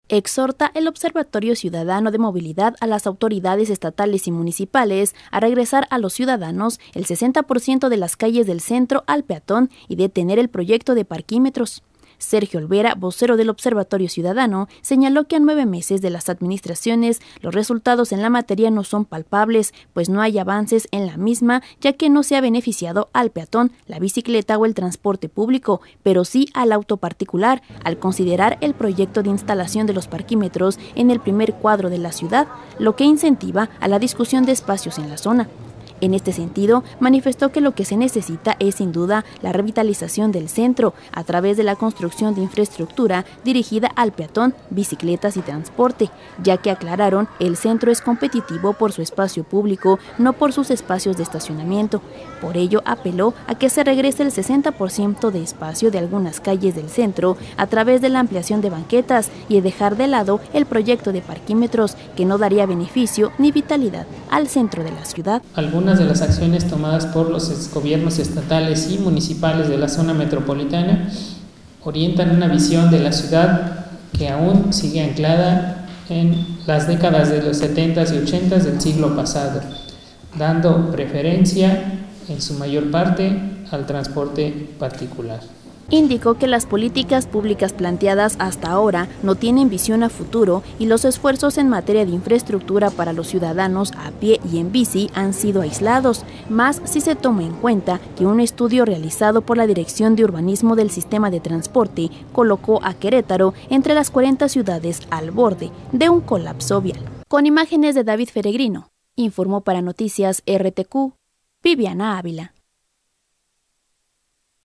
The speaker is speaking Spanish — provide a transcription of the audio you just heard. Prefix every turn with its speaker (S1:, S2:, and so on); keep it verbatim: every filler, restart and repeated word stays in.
S1: Exhorta el Observatorio Ciudadano de Movilidad a las autoridades estatales y municipales a regresar a los ciudadanos el sesenta por ciento de las calles del centro al peatón y detener el proyecto de parquímetros. Sergio Olvera, vocero del Observatorio Ciudadano, señaló que a nueve meses de las administraciones los resultados en la materia no son palpables, pues no hay avances en la misma, ya que no se ha beneficiado al peatón, la bicicleta o el transporte público, pero sí al auto particular, al considerar el proyecto de instalación de los parquímetros en el primer cuadro de la ciudad, lo que incentiva a la discusión de espacios en la zona. En este sentido, manifestó que lo que se necesita es sin duda la revitalización del centro a través de la construcción de infraestructura dirigida al peatón, bicicletas y transporte, ya que aclararon el centro es competitivo por su espacio público, no por sus espacios de estacionamiento. Por ello, apeló a que se regrese el sesenta por ciento de espacio de algunas calles del centro a través de la ampliación de banquetas y dejar de lado el proyecto de parquímetros que no daría beneficio ni vitalidad al centro de la ciudad.
S2: Algunas de las acciones tomadas por los gobiernos estatales y municipales de la zona metropolitana orientan una visión de la ciudad que aún sigue anclada en las décadas de los setentas y ochentas del siglo pasado, dando preferencia en su mayor parte al transporte particular.
S1: Indicó que las políticas públicas planteadas hasta ahora no tienen visión a futuro y los esfuerzos en materia de infraestructura para los ciudadanos a pie y en bici han sido aislados, más si se toma en cuenta que un estudio realizado por la Dirección de Urbanismo del Sistema de Transporte colocó a Querétaro entre las cuarenta ciudades al borde de un colapso vial. Con imágenes de David Feregrino, informó para Noticias R T Q, Viviana Ávila.